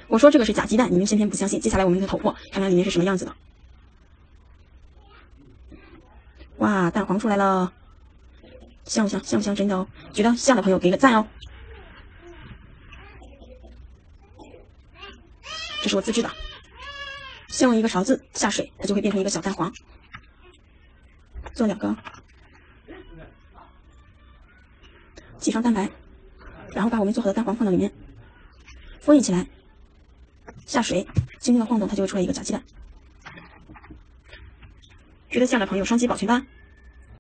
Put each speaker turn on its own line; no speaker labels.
我说这个是假鸡蛋，你们偏偏不相信。接下来我们就头破，看看里面是什么样子的。哇，蛋黄出来了，像不像？像不像真的哦？觉得像的朋友给个赞哦。这是我自制的，先用一个勺子下水，它就会变成一个小蛋黄。做2个，挤上蛋白，然后把我们做好的蛋黄放到里面，封印起来，下水，轻轻的晃动，它就会出来一个假鸡蛋。觉得像的朋友双击保存吧。